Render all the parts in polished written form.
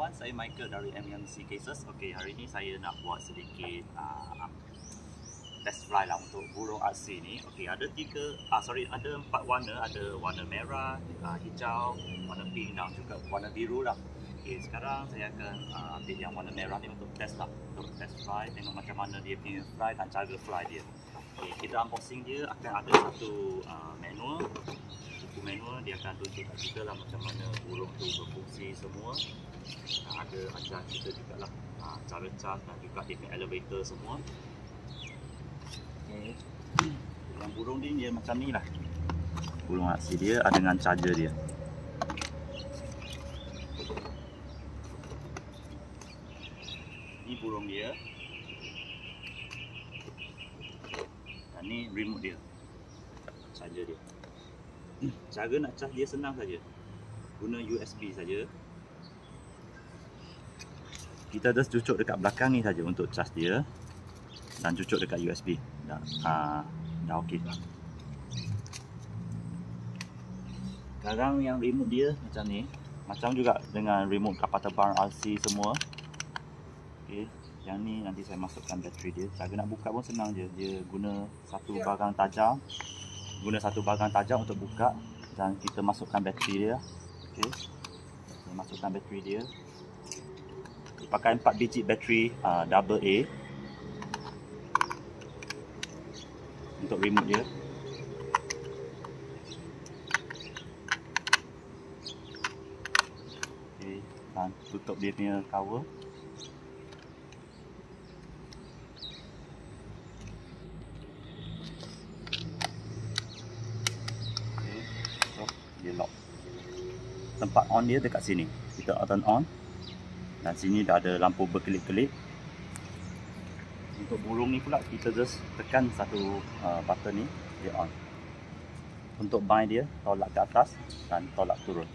kawan, saya Michael dari MMC Cases. Okey, hari ini saya nak buat sedikit test fly lah untuk burung RC ni. Okey, ada ada 4 warna, ada warna merah, hijau, warna pink dan juga warna biru lah. Okey, sekarang saya akan ambil yang warna merah ni untuk test lah, untuk test fly, tengok macam mana dia punya fly dan cara fly dia. Okey, kita unboxing dia akan ada satu manual. Manual dia akan tunjuk kat kita lah macam mana burung tu berfungsi semua. Ada ajar kita juga lah cara charge dan juga dia punya elevator semua. Okay. Yang burung ni dia macam ni lah. Burung RC dia ada dengan charger dia. Ni burung dia. Dan ni remote dia. Charger dia. Cara nak charge dia senang saja. Guna USB saja. Kita just cucuk dekat belakang ni saja untuk charge dia dan cucuk dekat USB. Dah okey. Sekarang yang remote dia macam ni. Macam juga dengan remote kapal terbang RC semua. Okey, yang ni nanti saya masukkan bateri dia. Cara nak buka pun senang je. Dia guna satu barang tajam untuk buka dan kita masukkan bateri dia. Okey. Kita masukkan bateri dia. Dia pakai 4 biji bateri AA untuk remote dia. Okey, dan tutup dia punya cover. Dia lock. Tempat on dia dekat sini. Kita turn on. Dan sini dah ada lampu berkelip-kelip. Untuk burung ni pula kita just tekan satu button ni, dia on. Untuk bind dia, tolak ke atas dan tolak turun.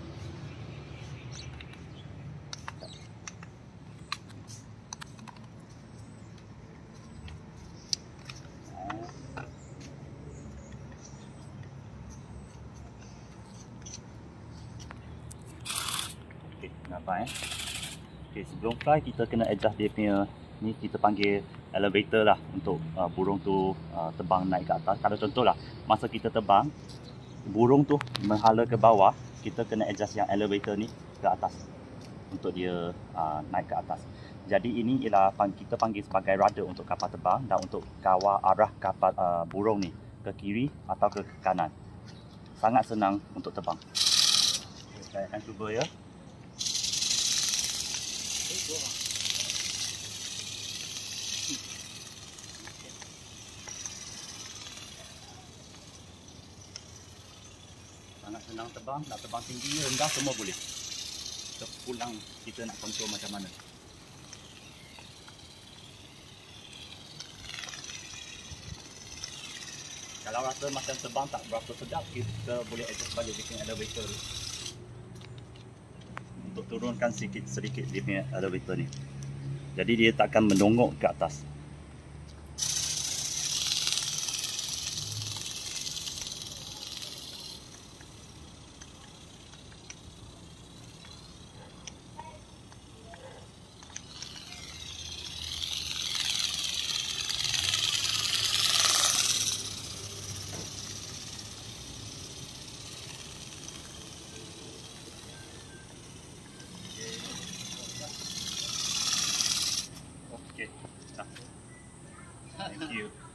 Okey, nampak Okey, sebelum fly kita kena adjust dia punya ni, kita panggil elevator lah untuk burung tu terbang naik ke atas. Kalau contohlah masa kita terbang burung tu menghala ke bawah, kita kena adjust yang elevator ni ke atas untuk dia naik ke atas. Jadi ini ialah kita panggil sebagai rudder untuk kapal terbang dan untuk kawal arah kapal burung ni ke kiri atau ke kanan. Sangat senang untuk terbang. Okay, saya akan cuba ya. Sangat senang terbang, nak terbang tinggi, rendah semua boleh. Terpulang kita nak kontrol macam mana. Kalau rasa macam terbang tak berapa sedap, kita boleh adjust balik dia punya elevator untuk turunkan sedikit dia punya elevator ni. Jadi dia tak akan mendongok ke atas. Okay, thank you.